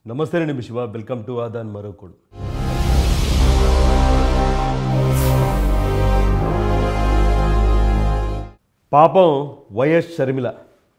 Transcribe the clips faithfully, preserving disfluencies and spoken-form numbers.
నమస్తే అండి మీ శివ వెల్కమ్ టు ఆదాన్ మరోకోడు. పాపం వైఎస్ షర్మిల,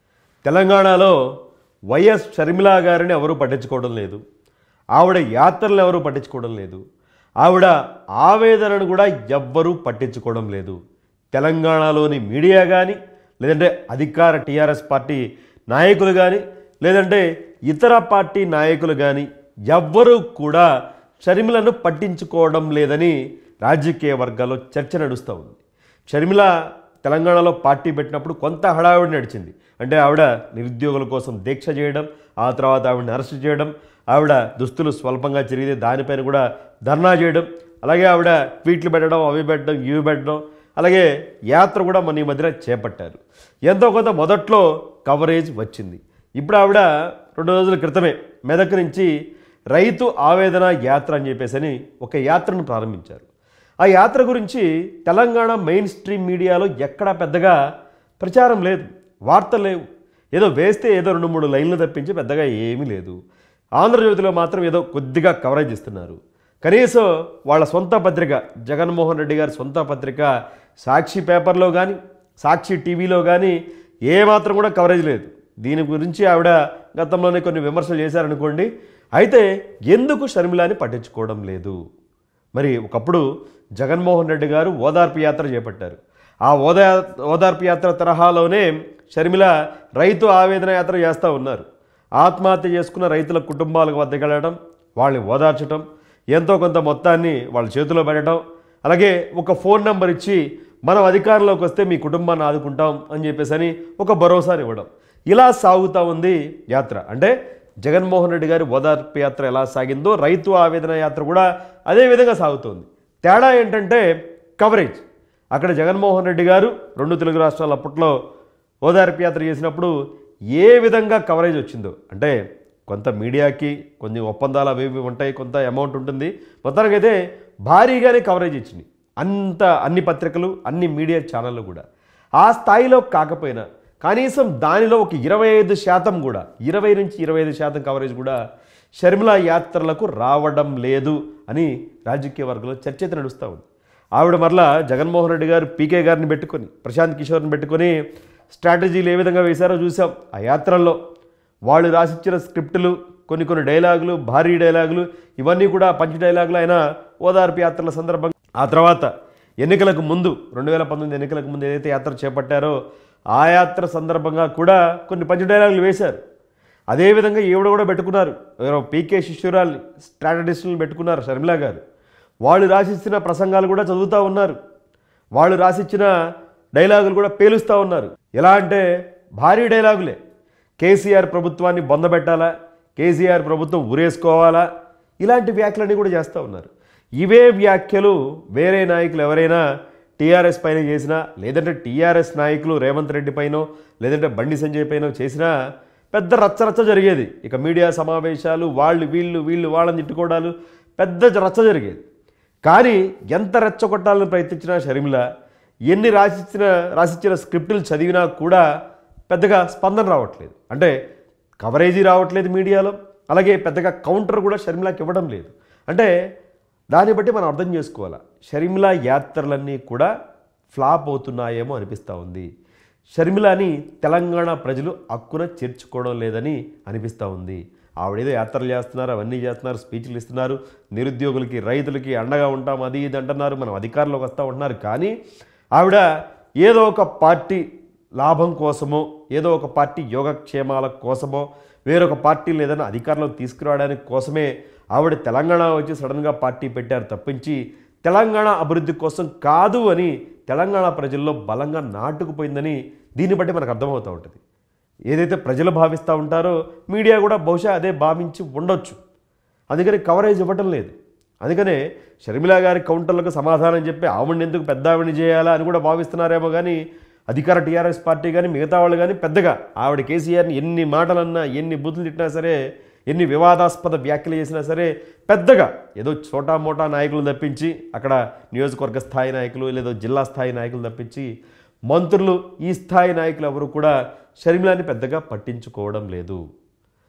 తెలంగాణలో వైఎస్ షర్మిల గారిని ఎవరూ పట్టించుకోవడం లేదు. ఆవిడ యాత్రలు ఎవరూ పట్టించుకోవడం లేదు. ఆవిడ ఆవేదనను కూడా ఎవ్వరూ పట్టించుకోవడం లేదు. తెలంగాణలోని మీడియా కానీ, లేదంటే అధికార టీఆర్ఎస్ పార్టీ నాయకులు కానీ, లేదంటే ఇతర పార్టీ నాయకులు కానీ ఎవ్వరూ కూడా షర్మిలను పట్టించుకోవడం లేదని రాజకీయ వర్గాల్లో చర్చ నడుస్తూ ఉంది. షర్మిల తెలంగాణలో పార్టీ పెట్టినప్పుడు కొంత హడావిడి నడిచింది. అంటే ఆవిడ నిరుద్యోగుల కోసం దీక్ష చేయడం, ఆ తర్వాత ఆవిడని అరెస్ట్ చేయడం, ఆవిడ దుస్తులు స్వల్పంగా చిరిగితే దానిపైన కూడా ధర్నా చేయడం, అలాగే ఆవిడ ట్వీట్లు పెట్టడం, అవి పెట్టడం, ఇవి పెట్టడం, అలాగే యాత్ర కూడా మన ఈ మధ్యన చేపట్టారు. ఎంతో కొంత మొదట్లో కవరేజ్ వచ్చింది. ఇప్పుడు ఆవిడ రెండు రోజుల క్రితమే మెదక్ నుంచి రైతు ఆవేదన యాత్ర అని చెప్పేసి ఒక యాత్రను ప్రారంభించారు. ఆ యాత్ర గురించి తెలంగాణ మెయిన్ స్ట్రీమ్ మీడియాలో ఎక్కడా పెద్దగా ప్రచారం లేదు, వార్తలు లేవు. ఏదో వేస్తే ఏదో రెండు మూడు లైన్లు తప్పించి పెద్దగా ఏమీ లేదు. ఆంధ్రజ్యోతిలో మాత్రం ఏదో కొద్దిగా కవరేజ్ ఇస్తున్నారు. కనీసం వాళ్ళ సొంత పత్రిక, జగన్మోహన్ రెడ్డి గారి సొంత పత్రిక సాక్షి పేపర్లో కానీ, సాక్షి టీవీలో కానీ ఏమాత్రం కూడా కవరేజ్ లేదు. దీని గురించి ఆవిడ గతంలోనే కొన్ని విమర్శలు చేశారనుకోండి. అయితే ఎందుకు షర్మిలాని పట్టించుకోవడం లేదు? మరి ఒకప్పుడు జగన్మోహన్ రెడ్డి గారు ఓదార్పు యాత్ర చేపట్టారు. ఆ ఓదా ఓదార్పు యాత్ర తరహాలోనే షర్మిల రైతు ఆవేదన యాత్ర చేస్తూ ఉన్నారు. ఆత్మహత్య చేసుకున్న రైతుల కుటుంబాలకు వద్దకు వెళ్ళడం, వాళ్ళని ఓదార్చడం, ఎంతో కొంత మొత్తాన్ని వాళ్ళ చేతిలో పెట్టడం, అలాగే ఒక ఫోన్ నెంబర్ ఇచ్చి మనం అధికారంలోకి వస్తే మీ కుటుంబాన్ని ఆదుకుంటాం అని చెప్పేసి అని ఒక భరోసాని ఇవ్వడం. ఇలా సాగుతూ ఉంది యాత్ర. అంటే జగన్మోహన్ రెడ్డి గారి ఓదార్పు యాత్ర ఎలా సాగిందో రైతు ఆవేదన యాత్ర కూడా అదే విధంగా సాగుతోంది. తేడా ఏంటంటే కవరేజ్. అక్కడ జగన్మోహన్ రెడ్డి గారు రెండు తెలుగు రాష్ట్రాల అప్పట్లో ఓదార్పు యాత్ర చేసినప్పుడు ఏ విధంగా కవరేజ్ వచ్చిందో, అంటే కొంత మీడియాకి కొన్ని ఒప్పందాలు అవి ఇవి ఉంటాయి, కొంత అమౌంట్ ఉంటుంది, మొత్తానికైతే భారీగానే కవరేజ్ ఇచ్చింది అంత అన్ని పత్రికలు, అన్ని మీడియా ఛానళ్ళు కూడా. ఆ స్థాయిలో కాకపోయినా కనీసం దానిలో ఒక ఇరవై ఐదు శాతం కూడా, ఇరవై నుంచి ఇరవై ఐదు శాతం కవరేజ్ కూడా షర్మిల యాత్రలకు రావడం లేదు అని రాజకీయ వర్గంలో చర్చ అయితే నడుస్తూ ఉంది. ఆవిడ మరలా జగన్మోహన్ రెడ్డి గారు పీకే గారిని పెట్టుకొని, ప్రశాంత్ కిషోర్ని పెట్టుకొని స్ట్రాటజీలు ఏ విధంగా వేశారో చూసాం. ఆ యాత్రల్లో వాళ్ళు రాసిచ్చిన స్క్రిప్టులు, కొన్ని కొన్ని డైలాగులు, భారీ డైలాగులు, ఇవన్నీ కూడా పంచ్ డైలాగులు అయినా ఓదార్పు యాత్రల సందర్భంగా. ఆ తర్వాత ఎన్నికలకు ముందు, రెండు వేల పంతొమ్మిది ఎన్నికలకు ముందు ఏదైతే యాత్ర చేపట్టారో ఆ యాత్ర సందర్భంగా కూడా కొన్ని పంచ్ డైలాగులు వేశారు. అదేవిధంగా ఈవిడ కూడా పెట్టుకున్నారు, పీకే శిష్యురాల్ని, స్ట్రాటజిస్టులను పెట్టుకున్నారు షర్మిల గారు. వాళ్ళు రాసిచ్చిన ప్రసంగాలు కూడా చదువుతూ ఉన్నారు, వాళ్ళు రాసిచ్చిన డైలాగులు కూడా పేలుస్తూ ఉన్నారు. ఎలా అంటే భారీ డైలాగులే. కేసీఆర్ ప్రభుత్వాన్ని బొందబెట్టాలా, కేసీఆర్ ప్రభుత్వం ఉరేసుకోవాలా, ఇలాంటి వ్యాఖ్యలన్నీ కూడా చేస్తూ ఉన్నారు. ఇవే వ్యాఖ్యలు వేరే నాయకులు ఎవరైనా టీఆర్ఎస్ పైన చేసినా, లేదంటే టీఆర్ఎస్ నాయకులు రేవంత్ రెడ్డి పైనో, లేదంటే బండి సంజయ్ పైనో చేసినా పెద్ద రచ్చరచ్చ జరిగేది. ఇక మీడియా సమావేశాలు, వాళ్ళు వీళ్ళు వీళ్ళు వాళ్ళని తిట్టుకోవడాలు, పెద్ద రచ్చ జరిగేది. కానీ ఎంత రెచ్చగొట్టాలని ప్రయత్నించినా షర్మిల, ఎన్ని రాసిచ్చిన రాసిచ్చిన స్క్రిప్టులు చదివినా కూడా పెద్దగా స్పందన రావట్లేదు. అంటే కవరేజీ రావట్లేదు మీడియాలో, అలాగే పెద్దగా కౌంటర్ కూడా షర్మిలకి ఇవ్వడం లేదు. అంటే దాన్ని బట్టి మనం అర్థం చేసుకోవాలి, షర్మిల యాత్రలన్నీ కూడా ఫ్లాప్ అవుతున్నాయేమో అనిపిస్తూ ఉంది. షర్మిలని తెలంగాణ ప్రజలు హక్కున చేర్చుకోవడం లేదని అనిపిస్తూ ఉంది. ఆవిడేదో యాత్రలు చేస్తున్నారు, అవన్నీ చేస్తున్నారు, స్పీచ్లు ఇస్తున్నారు, నిరుద్యోగులకి, రైతులకి అండగా ఉంటాం, అది ఇది అంటున్నారు, మనం అధికారంలోకి వస్తూ ఉంటున్నారు. కానీ ఆవిడ ఏదో ఒక పార్టీ లాభం కోసమో, ఏదో ఒక పార్టీ యోగక్షేమాల కోసమో, వేరొక పార్టీలు ఏదైనా అధికారంలోకి తీసుకురావడానికి కోసమే ఆవిడ తెలంగాణ వచ్చి సడన్గా పార్టీ పెట్టారు తప్పించి తెలంగాణ అభివృద్ధి కోసం కాదు అని తెలంగాణ ప్రజల్లో బలంగా నాటుకుపోయిందని దీన్ని బట్టి మనకు అర్థమవుతూ ఉంటుంది. ఏదైతే ప్రజలు భావిస్తూ ఉంటారో మీడియా కూడా బహుశా అదే భావించి ఉండొచ్చు. అందుకని కవరేజ్ ఇవ్వటం లేదు. అందుకనే షర్మిల గారి కౌంటర్లకు సమాధానం చెప్పి ఆవిడని ఎందుకు పెద్ద ఆవిడని చేయాలా అని కూడా భావిస్తున్నారేమో. కానీ అధికార టీఆర్ఎస్ పార్టీ కానీ మిగతా వాళ్ళు కానీ పెద్దగా ఆవిడ కేసీఆర్ని ఎన్ని మాటలన్నా, ఎన్ని బూతులు తిట్టినా సరే, ఎన్ని వివాదాస్పద వ్యాఖ్యలు చేసినా సరే పెద్దగా ఏదో చోటా మోటా నాయకులు తప్పించి, అక్కడ నియోజకవర్గ స్థాయి నాయకులు లేదా జిల్లా స్థాయి నాయకులు తప్పించి మంత్రులు, ఈ స్థాయి నాయకులు ఎవరు కూడా షర్మిలాని పెద్దగా పట్టించుకోవడం లేదు.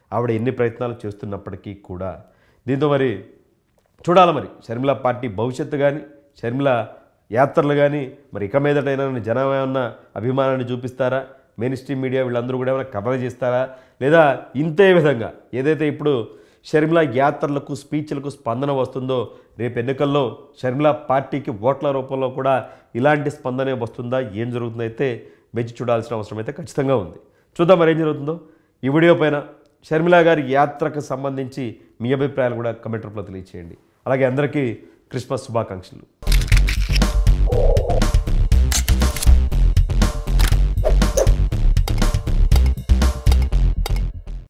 ఆవిడ ఎన్ని ప్రయత్నాలు చేస్తున్నప్పటికీ కూడా. దీంతో మరి చూడాలి మరి షర్మిల పార్టీ భవిష్యత్తు కానీ, షర్మిల యాత్రలు కానీ మరి ఇక మీదటైనా జనం ఏమన్నా అభిమానాన్ని చూపిస్తారా, మెయిన్ స్ట్రీమ్ మీడియా వీళ్ళందరూ కూడా ఏమైనా కవరేజ్ చేస్తారా, లేదా ఇంతే విధంగా ఏదైతే ఇప్పుడు షర్మిల యాత్రలకు స్పీచ్లకు స్పందన వస్తుందో రేపు ఎన్నికల్లో షర్మిల పార్టీకి ఓట్ల రూపంలో కూడా ఇలాంటి స్పందనే వస్తుందా, ఏం జరుగుతుందో అయితే వేచి చూడాల్సిన అవసరం అయితే ఖచ్చితంగా ఉంది. చూద్దాం మరి ఏం జరుగుతుందో. ఈ వీడియో పైన షర్మిల గారి యాత్రకు సంబంధించి మీ అభిప్రాయాలు కూడా కమెంట్ రూపంలో తెలియచేయండి. అలాగే అందరికీ క్రిస్మస్ శుభాకాంక్షలు.